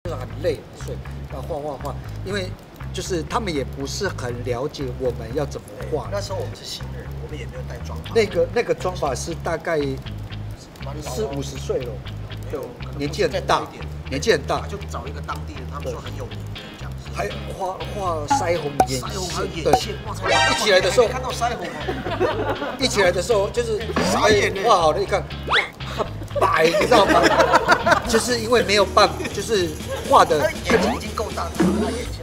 就是很累，所以要画，因为就是他们也不是很了解我们要怎么画。 那时候我们是新人，我们也没有带妆法。 那个妆法是大概40-50岁了， 就年纪很大，年纪很大， 就找一个当地人，他们说很有名的这样子。 还画腮红、眼腮红还有眼对， 线，哇塞！ 一起来的时候看到腮红哦， 一起来的时候就是傻眼呢画好了，一看，哇，很白，你知道吗？就是因为没有办法，就是画的眼睛已经够大，他眼线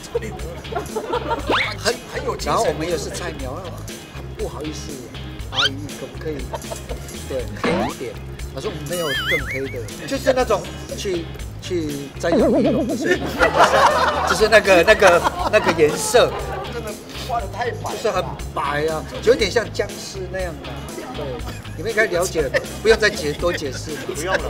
很有精神。 然后我们也是菜鸟，很不好意思，阿姨可不可以对黑一点？他说没有更黑的，就是那种去瞻仰仪容的时候，就是那个颜色， 真的画的太白， 就是很白啊，就有点像僵尸那样的。对，你们应该了解，不用再多解释了。 不用了。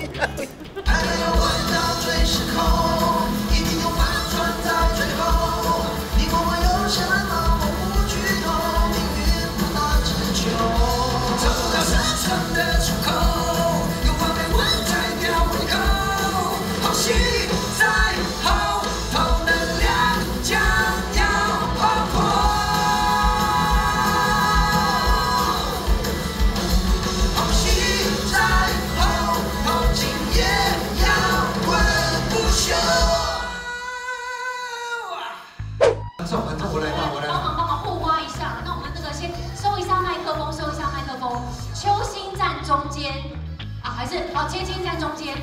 中间啊，还是好，芊芊站中间。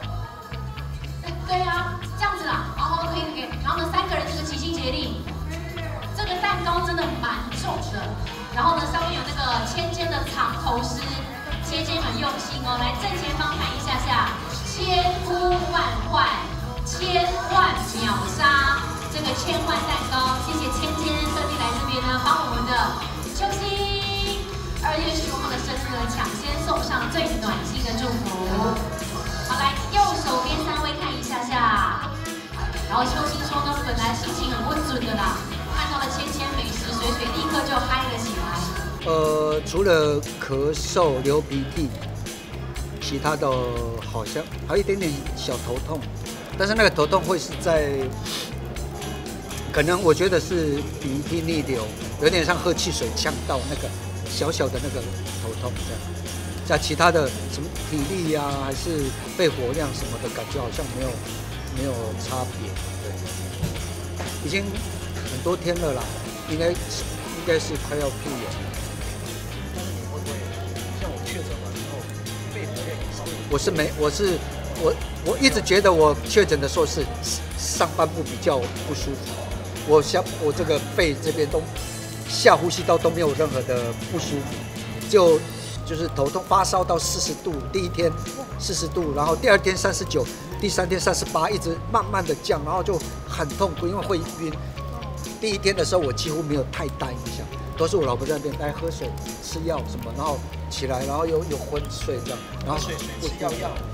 对啊，这样子啦。好，可以。然后呢，3个人就是齐心协力。这个蛋糕真的蛮重的。然后呢，上面有那个芊芊的藏头诗，芊芊很用心哦。来正前方看一下，千呼万唤，千万秒杀。这个千万蛋糕，谢谢芊芊特地来这边呢，帮我们的秋心。2月15号的生日呢，抢先送上最暖心的祝福。好，来右手边3位看一下。然后秋心说呢，本来心情很不准的啦，看到了芊芊美食水，立刻就嗨了起来。 除了咳嗽、流鼻涕，其他的好像还有一点点小头痛，但是那个头痛会是在，可能我觉得是鼻涕逆流，有点像喝汽水呛到那个。小小的那个头痛这样，像其他的什么体力呀、还是肺活量什么的，感觉好像没有差别。对，已经很多天了啦，应该是快要复原了。 但是你会不会像我确诊完之后，肺活量也稍微？ 我一直觉得我确诊的时候是上半部比较不舒服，我这个肺这边都。下呼吸道都没有任何的不舒服，就是头痛发烧到40度，第一天40度，然后第2天39，第3天38，一直慢慢的降，然后就很痛苦，因为会晕。第1天的时候我几乎没有太大影响，都是我老婆在那边来喝水、吃药什么，然后起来，然后又昏睡这样，然后水吃药。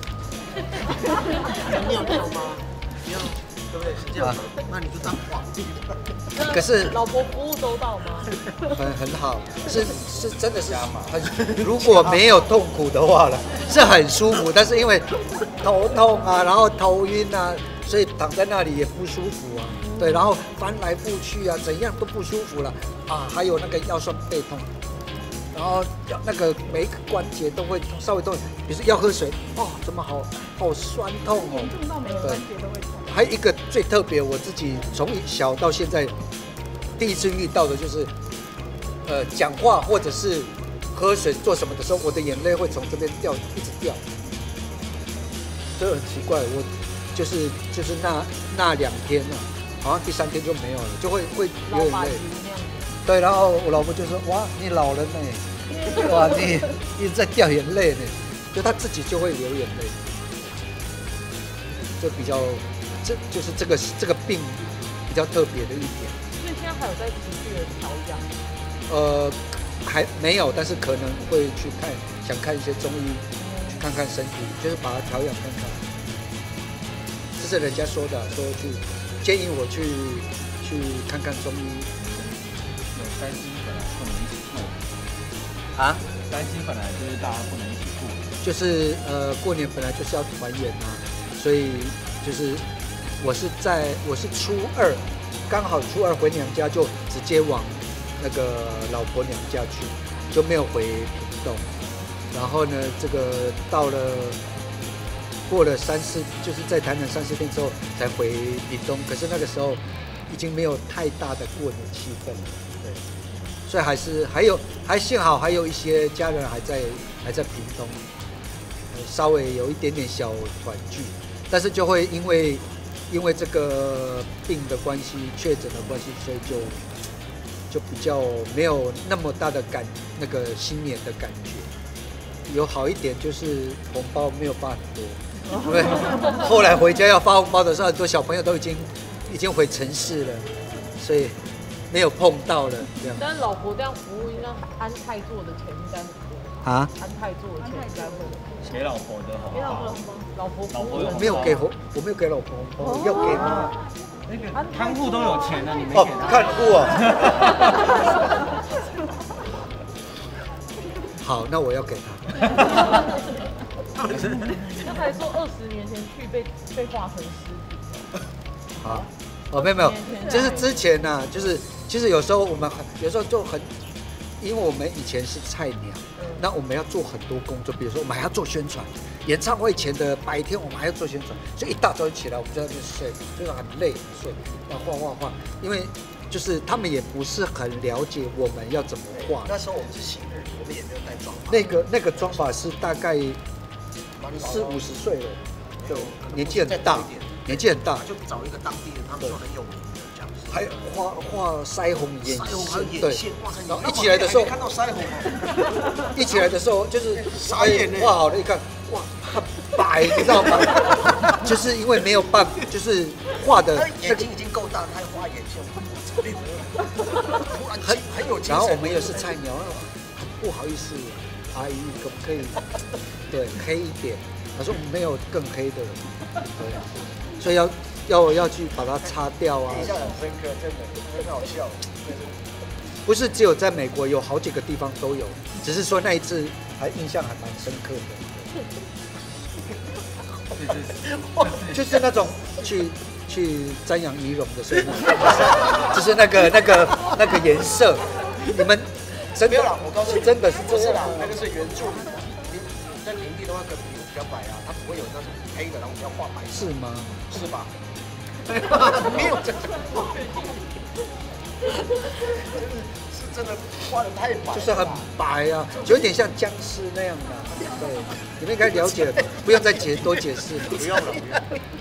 你有尿吗？你要对不对？是这样吗？那你就当皇帝。 可是老婆服务周到吗？ 很好，是真的是很，如果没有痛苦的话了，是很舒服。但是因为头痛啊，然后头晕啊，所以躺在那里也不舒服啊。对，然后翻来覆去啊，怎样都不舒服了啊。还有那个腰酸背痛，然后那个每一个关节都会稍微痛，比如说要喝水，哦，怎么好酸痛哦。 严重到每个关节都会痛。 还有一个最特别，我自己从小到现在第一次遇到的就是，讲话或者是喝水做什么的时候，我的眼泪会从这边掉，一直掉，这很奇怪。我就是那2天啊，好像第3天就没有了，就会流眼泪。对，然后我老婆就说：“哇，你老了呢，哇，你一直在掉眼泪呢。”就她自己就会流眼泪，就比较。就是这个病比较特别的一点。 所以现在还有在持续的调养？ 还没有，但是可能会去想看一些中医，去看看身体，就是把它调养看看。这是人家说的，说建议我去看看中医。 有担心本来不能一起过啊？ 担心本来就是大家不能一起过。 就是过年本来就是要团圆啊，所以就是我是初二，刚好初二回娘家就直接往那个老婆娘家去，就没有回屏东。然后呢，这个到了过了就是在台南3、4天之后才回屏东。可是那个时候已经没有太大的过年气氛了，对，所以还幸好还有一些家人还在屏东，稍微有一点点小团聚，但是就会因为这个病的关系、确诊的关系，所以就比较没有那么大的那个新年的感觉。有好一点就是红包没有发很多，因为后来回家要发红包的时候，很多小朋友都已经回城市了，所以没有碰到了这样。 但是老婆这样服务，应该安泰做的钱应该很多啊？ 安泰做的钱应该会很多。 给老婆的红包。 给老婆红包，老婆服务我没有给老婆红包，要给吗？ 那个看护都有钱了，你没给他？ 看护啊。好，那我要给他。 刚才说20年前去被化成尸体。 好，没有，就是之前呢、就是其实有时候我们有时候就很，因为我们以前是菜鸟，那我们要做很多工作，比如说我们还要做宣传，演唱会前的白天我们还要做宣传，所以一大早起来我们就在那边睡，就是很累睡，要画，因为就是他们也不是很了解我们要怎么画。 那时候我们是新人，我们也没有带妆法。 那个妆法是大概40、50岁了，就年纪很大， 就找一个当地人，他们说很有名的这样子。 还画腮红、眼线，对。然后一起起来的时候， 看到腮红哦， 一起来的时候就是傻眼呢。 画好了，一看，哇，很白，你知道吗？就是因为没有办法，就是画的眼睛已经够大，他还画眼线，突然很有精神。 然后我们也是菜鸟，很不好意思，阿姨可不可以对黑一点？他说没有更黑的，对，所以要去把它擦掉啊。 印象很深刻，真的很好笑。 不是只有在美国，有好几个地方都有，只是说那一次印象还蛮深刻的。就是那种去瞻仰仪容的时候，就是那个颜色，你们真的没有啦，我告诉你， 真的是这样， 那个是原住民，你在平地的话，可能比较白啊，它不会有那种黑的，然后要画白。 是吗？ 是吧？没有这种，是真的画的太白， 就是很白啊，就有点像僵尸那样的。对，你们应该了解，不用再多解释了。 不用了。